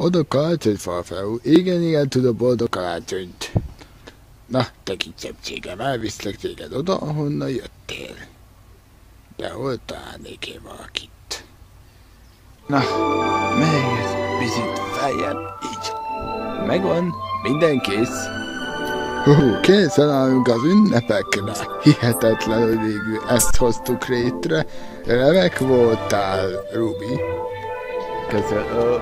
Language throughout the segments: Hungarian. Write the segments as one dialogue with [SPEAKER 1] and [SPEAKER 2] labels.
[SPEAKER 1] boldog karácsony, Farfeó. Igen, tudom, boldog karácsonyt. Na, te kisebbségem, elviszlek téged oda, ahonnan jöttél. De hol találnék én valakit? Na, még egy picit feljebb, így. Megvan, minden kész. Készen állunk az ünnepekre. Hihetetlen, hogy végül ezt hoztuk létre. Remek voltál, Ruby. Köszönöm.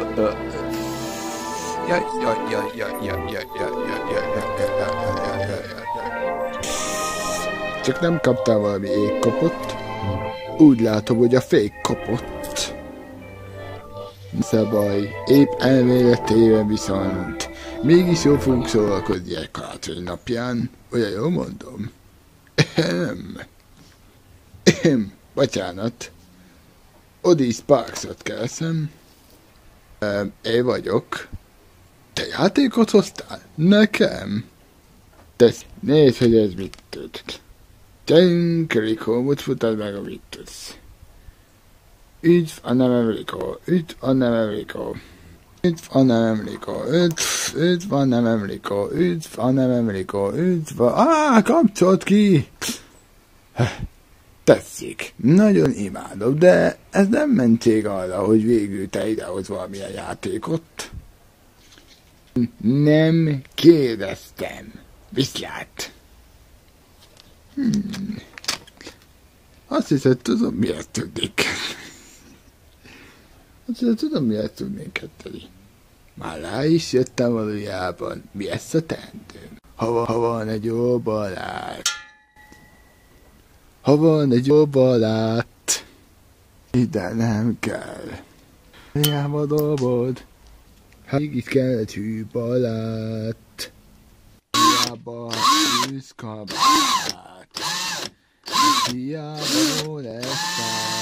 [SPEAKER 1] Csak nem kaptál valami égkapott? Úgy látom, hogy a fék kapott. Szabaj, épp elméletében viszont mégis jól fogunk szólalkozni egy karácsony napján. Olyan jól mondom? Bocsánat. Odie Sparksot keresem. Én vagyok. Te játékot hoztál? Nekem? Tesz, nézd, hogy ez mit tud. Gyerünk, Rico, most futad meg, amit tudsz. Üdv a nevem Rico, üdv a nevem Rico. Üdv a nevem Rico, üdv a nevem Rico, üdv a nevem Rico, üdv a... kapcsolt ki! Tetszik, nagyon imádom, de ez nem mentség arra, hogy végül te idehoz valamilyen játékot. Nem kérdeztem. Viszlát. Azt hiszem, tudom, miért tudnék. Ketteni. Már rá is jöttem valójában. Mi ezt a teendőm? Ha van egy jó barát. Ha van egy jó barát. Ide nem kell. Hiába dobod. Itt kell egy hű barát. Hiába űz kabát. Hiába jó lesz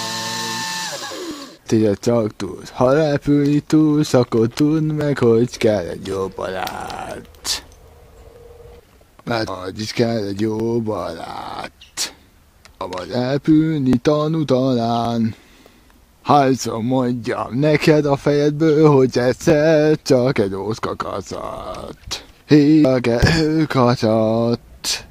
[SPEAKER 1] te csak tudsz, ha repülni tudsz, akkor tudd meg, hogy kell egy jó barát. Mert hogy is kell egy jó barát. Ha vagy repülni tanú talán. Hányszor mondjam neked a fejedből, hogy egyszer csak egy ószka kacat. Hívják el kacat.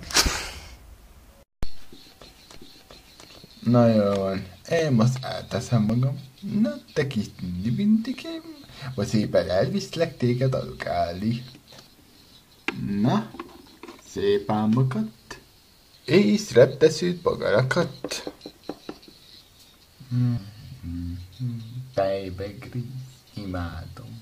[SPEAKER 1] Na jó van, én most elteszem magam. Na, te kis bintikém, vagy szépen elviszlek téged aludni. Na, szép álmokat, és repteszült bagarakat. Fejbegríz, imádom.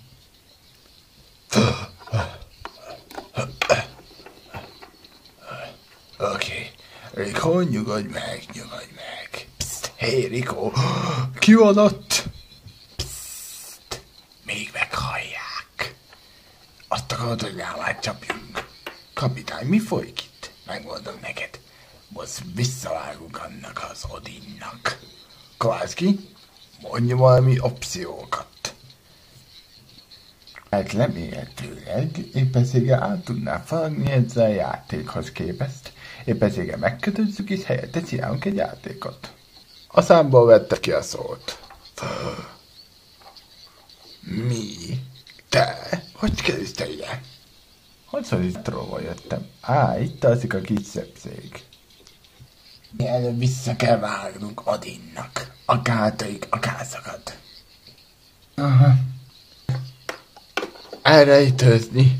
[SPEAKER 1] Oké, Rico, nyugodj meg. Psst, hé, Rico, ki van ott? Psst, még meghallják. Azt akarod, hogy rám csapjunk. Kapitány, mi folyik itt? Megmondom neked. Most visszavágunk annak az Odinnak. Kvászki, mondj valami opciókat. Hát remélhetőleg épp ezért át tudnál falagni ezzel a játékhoz képest. Épp ezért megkötözzük és helyette csinálunk egy játékot. A számból vette ki a szót. Mi? Te? Hogy kerülsz ide? Hogyszor is tróval jöttem? Itt alszik a kisebb szék. Mielőbb vissza kell vágnunk Odinnak. Akártörik, akár szakad. Aha. Elrejtőzni.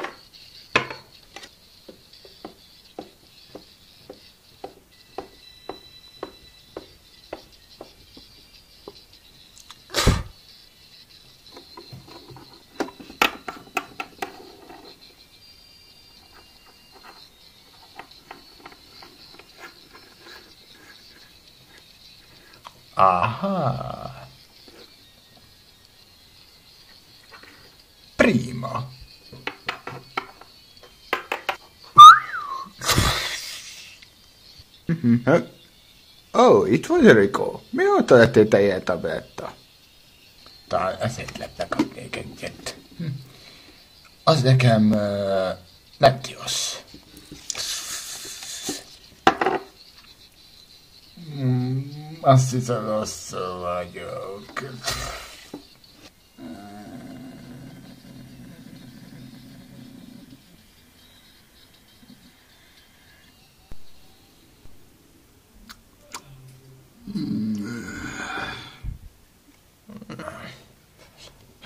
[SPEAKER 1] Aha. Prima. Itt vagy, Rico. Mióta lettél te ilyen tabletta? Talán ezért lepekapnék egyet. Az nekem nem tilos. Azt hiszem, rosszul vagyok.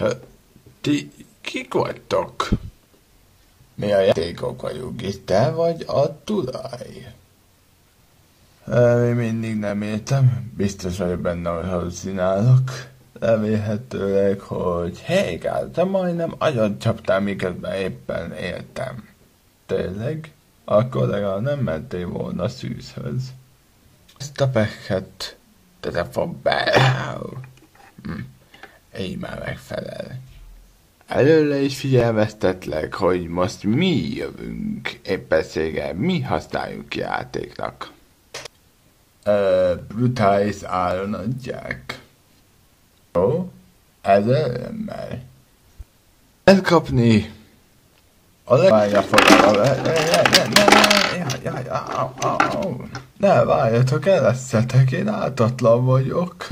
[SPEAKER 1] Ti kik vagytok? Mi a játékok vagyunk itt, te vagy a tulaj? Én mindig nem értem, biztos vagyok benne, hogy halucinálok. Remélhetőleg, hogy te majdnem agyon csaptál, miközben éppen éltem. Tényleg? Akkor legalább nem mentél volna szűzhöz. Ezt a pekhet telefonbe. Így már megfelel. Előre is figyelmeztetlek, hogy most mi jövünk. Éppenséggel mi használjuk játéknak. Brutális áron adják. Jó? Ez ellenmel. Elkapni. A legvárja fogalma. Ne várjatok, eleszetek, én ártatlan vagyok.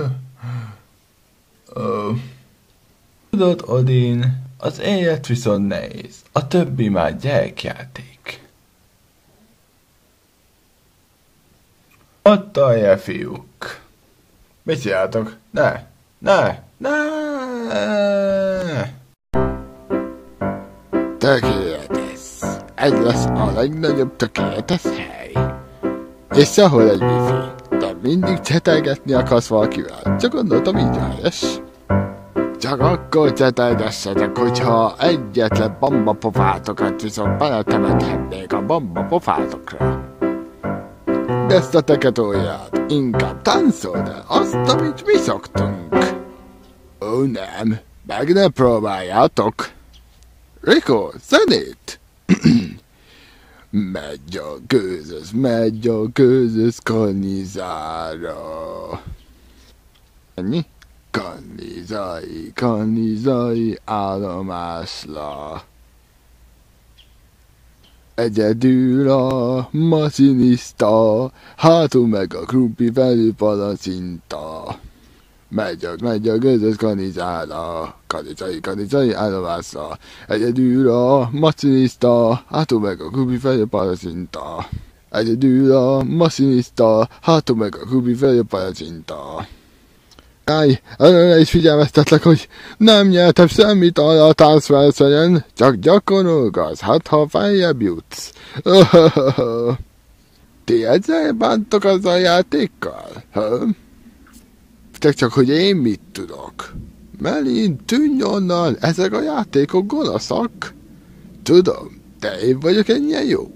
[SPEAKER 1] Tudod, Odin, az élet viszont nehéz. A többi már gyerekjáték. Ott alja, fiúk. Mit csináltok? Ne! Tökéletes. Ez lesz a legnagyobb tökéletes hely. És ahol egy wifi. De mindig csetelgetni akarsz valakivel. Csak gondoltam, így a helyes. Csak akkor csetelgessetek, hogyha egyetlen bambapofátokat viszont beletemethetnék a bambapofátokra. Ezt a teketóját inkább táncold el azt, amit mi szoktunk. Ó nem, meg ne próbáljátok. Riko, zenét! megy a gőzös karnizára. Ennyi? Karnizai állomásra. Egyedül a masinista, hátul meg a krumpli felül palacinta. Megy a gőzös karnizára, karnizai állomásra. Egyedül a masinista, hátul meg a krumpli felül palacinta. Egyedül a masinista, hátul meg a krumpli felül palacinta. Előre is figyelmeztetlek, hogy nem nyertem semmit arra a táncversenyen, csak gyakorolgatsz, hát ha feljebb jutsz. Ti ezzel bántok azzal a játékkal? Csak hogy én mit tudok? Melin, tűnj onnan, ezek a játékok gonoszak. Tudom, de én vagyok ennyien jó.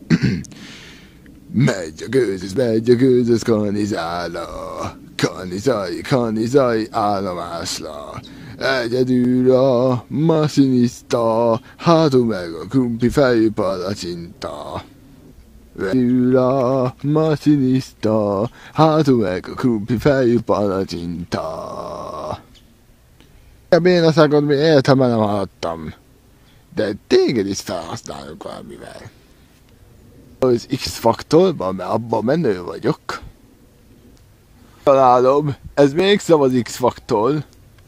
[SPEAKER 1] megy a gőzös karnizára. Karnizai állomásra. Egyedül a masinista, hátul meg a krumpli fejű palacsinta. Egyedül a masinista, hátul meg a krumpli fejű palacsinta. A bénaszágot még életemben nem hallottam. De téged is felhasználok valamivel. Az X-faktorban, mert abban menő vagyok. Találom, ez még az X-faktor.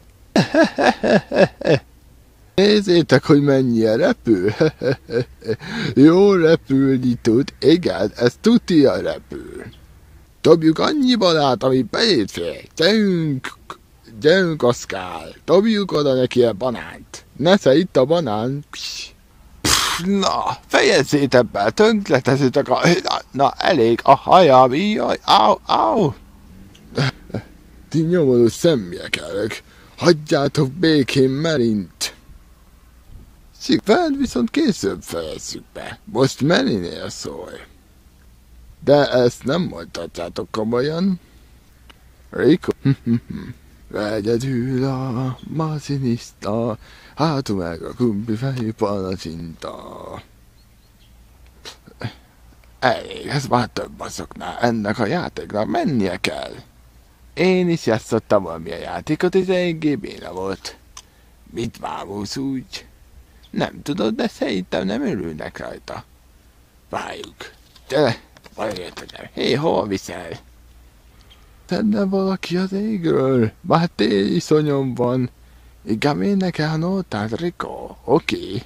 [SPEAKER 1] Nézzétek, hogy mennyire repül. Jó repülni tud, igen, ez tutia repül. Dobjuk annyiban át, ami beléd fél. Gyerünk, Oszkár, dobjuk oda neki a banánt. Nesze itt a banán. Na, fejezzétek be, tönkreteszitek a... Na, elég a hajam, jaj, au. Ti nyomorú szemjekek, hagyjátok békén Melint. Szigvád viszont később fejezzük be, most Melinél szólj. De ezt nem mondhatjátok komolyan. Riko, egyedül a masinista, hátul meg a krumpli fejű palacsinta. Elég, ez már több azoknál, ennek a játéknak mennie kell. Én is játszottam valamilyen játékot, és eléggé béna volt. Mit bámulsz úgy? Nem tudod, de szerintem nem örülnek rajta. Várjuk. Gyere, valamiért. Hé, hova viszel? Tenne valaki az égről? Már téliszonyom van. Inkább énekel a nótát, Riko. Oké.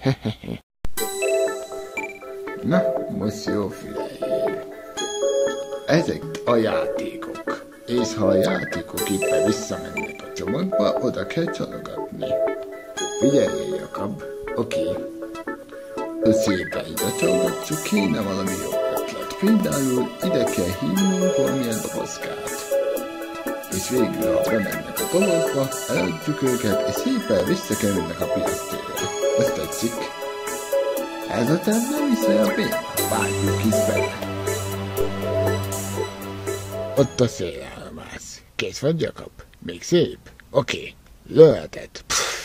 [SPEAKER 1] Na, most jó figyeljél. Ezek a játékok. És ha a játékok éppen visszamennek a csomagba, oda kell csalogatni. Figyelj, Jakab. Oké. Szépen ide csalgatjuk, kéne valami jó ötlet. Például ide kell hívnunk valamilyen dobozkát. És végül, ha bemennek a dobozba, eladjuk őket, és szépen visszakerülnek a piactérre. Azt tetszik? Ez a terv nem is olyan béna. Vágjuk is bele. Ott a szélállomás. Kész vagy, Jakab? Még szép? Oké. Lőheted.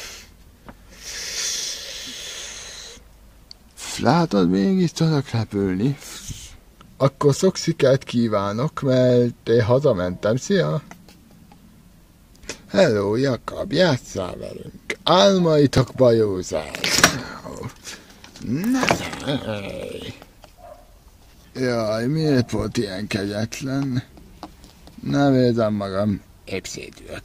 [SPEAKER 1] Látod, mégis tudok repülni. Akkor sok sikert kívánok, mert én hazamentem. Szia! Hello, Jakab, játsszál velünk. Álmaitokba józás. Jaj, miért volt ilyen kegyetlen? Nem érzem magam. Épszédülök.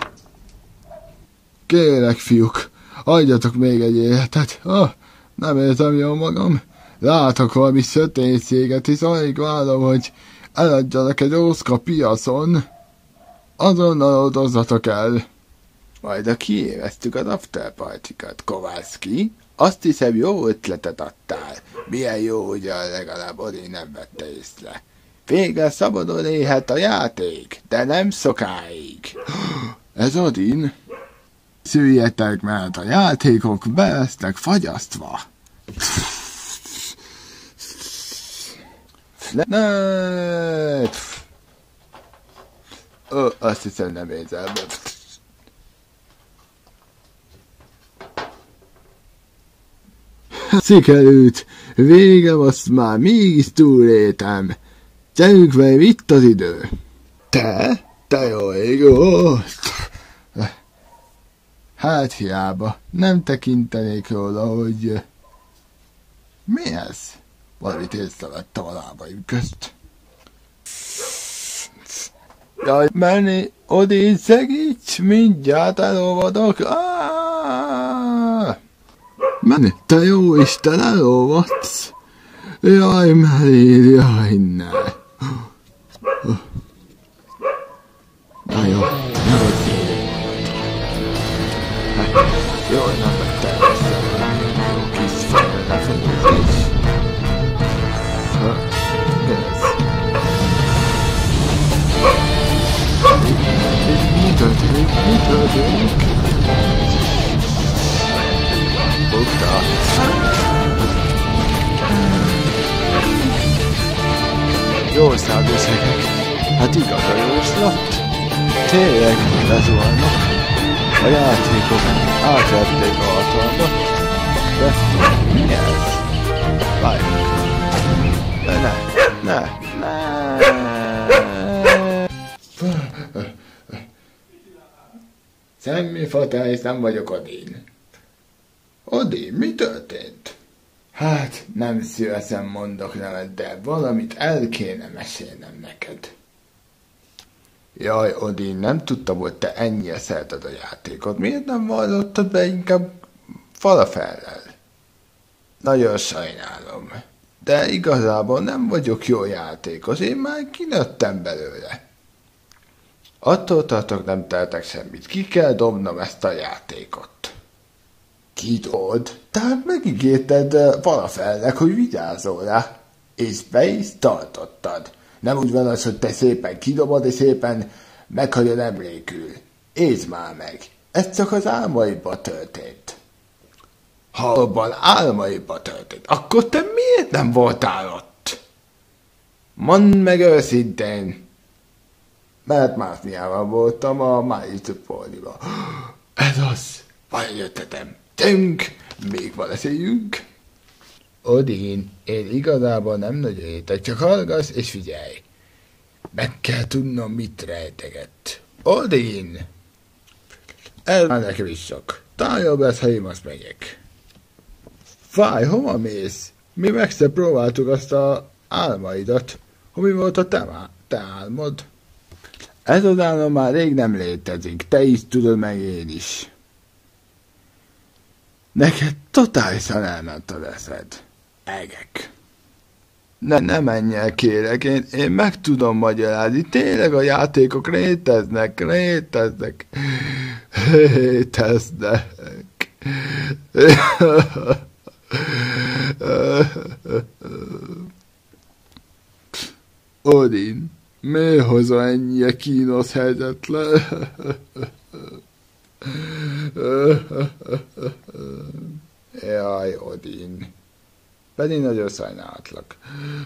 [SPEAKER 1] Kérek, fiúk, adjatok még egy életet. Nem érzem jól magam. Látok valami sötétséget, és alig várom, hogy eladjanak egy ószka piacon. Azonnal oldozzatok el. Majd a kiéveztük az afterpartikat, Kovászki. Azt hiszem, jó ötletet adtál. Milyen jó, hogy legalább Odin nem vette észre. Végre szabadon élhet a játék, de nem sokáig. Ez Odin? Szüljetek, mert a játékok be lesznek fagyasztva. Azt hiszem, nem érzem. Sikerült! Végem, azt már mégis túléltem. Gyerünk velem, itt az idő. Te? Te jó ég, Hát hiába, nem tekintenék róla, hogy... Mi ez? Valamit észrevettem a lábaim közt. Jaj, menni, Odin, segíts, mindjárt elolvadok. Menni, te jó Isten, elolvadsz. Jaj, Melér, jaj, ne. Na jó, ne vagy félig. Jaj, nem vettem össze. Jó kis felfedezés. Mi ez? Mi történik? Mi történik? Fogta. Jó szágószegek. Hát igaz a jóslat. Tényleg lezuhannak. A játékok átvették a hatalmat. De mi ez? Várjunk. Ne. Semmi fatály, nem vagyok Odin. Odin, mi történt? Hát, nem szívesen mondok nevet, de valamit el kéne mesélnem neked. Jaj, Odin, nem tudtam, hogy te ennyire szereted a játékot. Miért nem vallottad be inkább falafellel? Nagyon sajnálom. De igazából nem vagyok jó játékos, én már kinőttem belőle. Attól tartok, nem tehetek semmit. Ki kell dobnom ezt a játékot. Kidobod? Tehát megígérted Falafelnek, hogy vigyázol rá. És be is tartottad. Nem úgy van az, hogy te szépen kidobod, és szépen meghagyod emlékül. Ézd már meg. Ez csak az álmaiba történt. Ha abban álmaiba történt, akkor te miért nem voltál ott? Mondd meg őszintén. Mert Márniával voltam a Májtőpolniba. Ez az. Van egy ötletem. Gyerünk, még van eszélyünk. Odin, én igazából nem nagyon értek, csak hallgass és figyelj. Meg kell tudnom, mit rejtegett. Odin! Ez már nekem is sok. Talán jobb lesz, ha én azt megyek. Fáj, hova mész? Mi meg próbáltuk azt a álmaidat. Mi volt a te álmod? Ez az álom már rég nem létezik, te is tudod, meg én is. Neked totálisan elment az eszed. Egek. Ne menj el, kérek, én meg tudom magyarázni, tényleg a játékok léteznek. Odin, miért hozza ennyire kínos helyzetre? Jaj, Odin. Pedig nagyon sajnálatlak.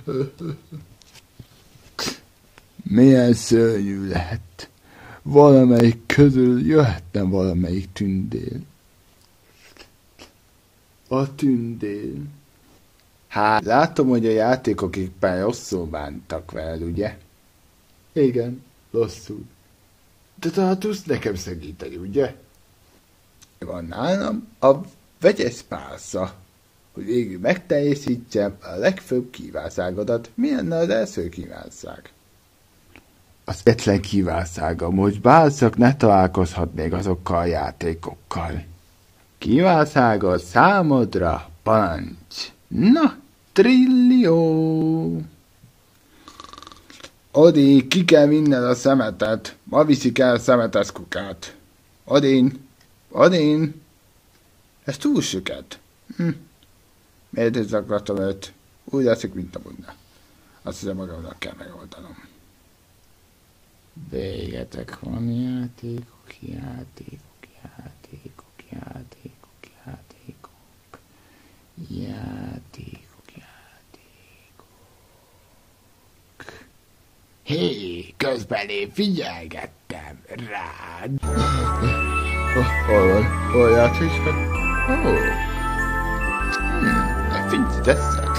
[SPEAKER 1] Milyen szörnyű lehet. Valamelyik közül jöhetne valamelyik tündér. A tündér. Hát, látom, hogy a játékok éppen rosszul bántak veled, ugye? Igen, rosszul. De talán tudsz nekem segíteni, ugye? Van nálam a vegyes pálca, hogy végül megteljesítsem a legfőbb kívánságodat. Milyen az első kívánság? Az egyetlen kívánságom, hogy bálcak ne találkozhatnék azokkal a játékokkal. Kívánságod számodra parancs. Na, trillió! Odi, ki kell vinned a szemetet. Ma viszik el a szemetes kukát. Odin! Ez túl süket. Miért is zaklatom őt? Úgy leszik, mint a bunda. Azt hiszem, magamnak kell megoldanom. Végetek van, játékok. Hé, közben én figyelgettem rád. Hol játékok? Figyelj, teszed.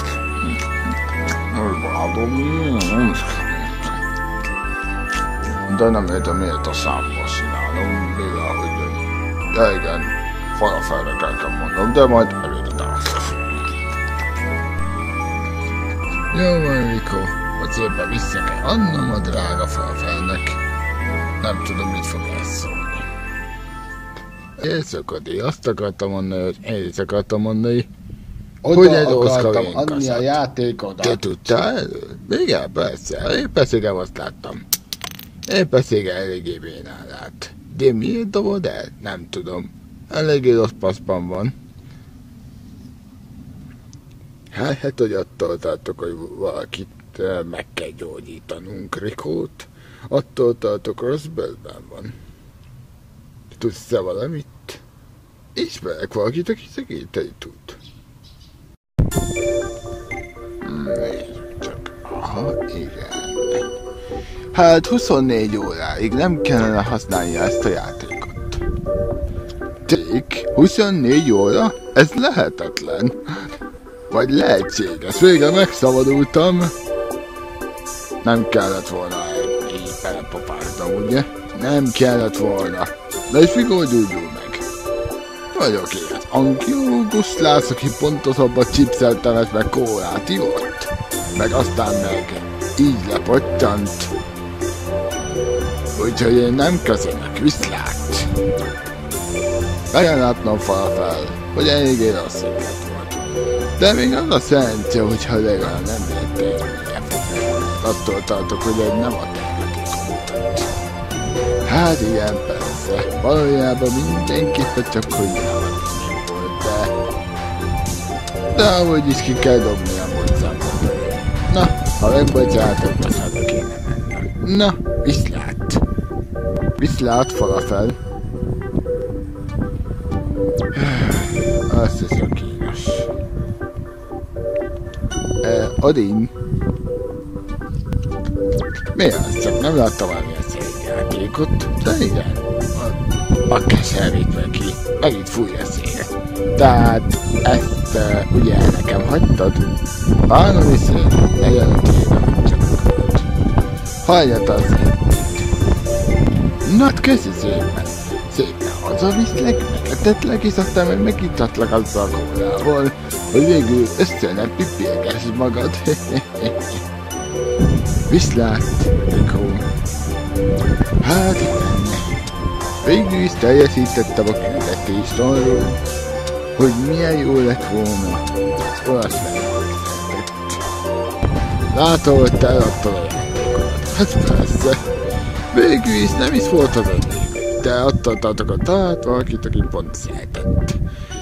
[SPEAKER 1] De nem értem, miért a számba csinálom, mivel, hogy... Ja, igen, falafelre kell mondom, de majd előtt Jó van, Riko, hogy szépen vissza kell adnom a drága falafelnek. Nem tudom, mit fog elszólni. Éjszakodi, azt akartam mondani, hogy hogy egy akartam adni a játékodat. Te tudtál? Igen, persze, én persze azt láttam. Én persze eléggé bénál át. De miért dobod el? Nem tudom. Eléggé rossz paszban van. Hát, hogy attól tartok, hogy valakit meg kell gyógyítanunk, Rikót. Attól tartok, rossz bőrben van. Tudsz-e valamit? Ismerek valakit, aki segíteni tud. Nézzük csak. Aha, igen. Hát 24 óráig nem kellene használni ezt a játékot. Ték, 24 óra? Ez lehetetlen. Vagy lehetséges, végre megszabadultam. Nem kellett volna így belepapáznom, ugye? Nem kellett volna. De és mikor gyógyul meg? Vagyok élet. Ankiológus Lász, aki pontosabban chipseltem ezt meg kólát ivott. Meg aztán meg így lepottyant. Úgyhogy én nem köszönök, viszlát. Be kell látnom falafel, hogy eléggé rossz élet volt. De még az a szerencse, hogyha legalább nem érték. Attól tartok, hogy egy nem a játékot. Hát igen, persze. Valójában mindenképpen csak hogy nem volt, de amúgy is ki kell dobni a mocsámot. Na, ha megbocsátok, most haza kéne mennem. Na, viszlát. Viszlát, falafel. Azt hiszem kínos. Odin. Mi az? Csak nem láttam valami egy játékot, de igen. A keservét meg ki. Megint fúj a szél. Tehát ezt ugye nekem hagytad? Bánom is egy előttében, hogy csak akarod. Hagyjad az Na, hát köszi szépen. Szépen hazaviszlek, megetetlek, és aztán meg megitatlak azzal a kólával, hogy végül összenek pipilgess magad. Viszlát, Rikó. Hát igen. Végül is teljesítettem a küldetést arról, hogy milyen jó lett volna az olasz vendégszerzett. Látom, hogy te eladtad a játékodat. Hát persze. Végül is nem is volt az enyém. De attól tartok, hogy talált valakit, aki pont szeretett.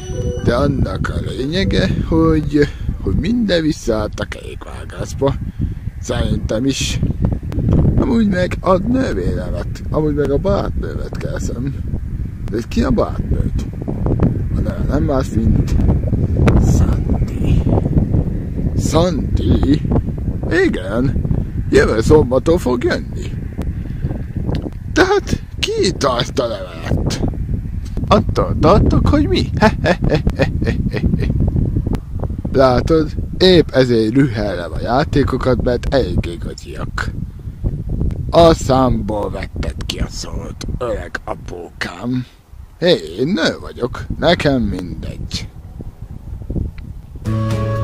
[SPEAKER 1] De annak a lényege, hogy minden visszaállt a kerékvágásba. Szerintem is. Amúgy meg a nővéremet, amúgy meg a barátnőmet keresem. De ki a barátnőd? A neve nem más, mint Sandy. Sandy? Igen, jövő szombaton fog jönni. Tehát ki írta ezt a levelet? Attól tartok, hogy mi? Látod, épp ezért rühellem a játékokat, mert eléggé gagyiak. A számból vetted ki a szót, öreg apókám. Hé, én nő vagyok, nekem mindegy.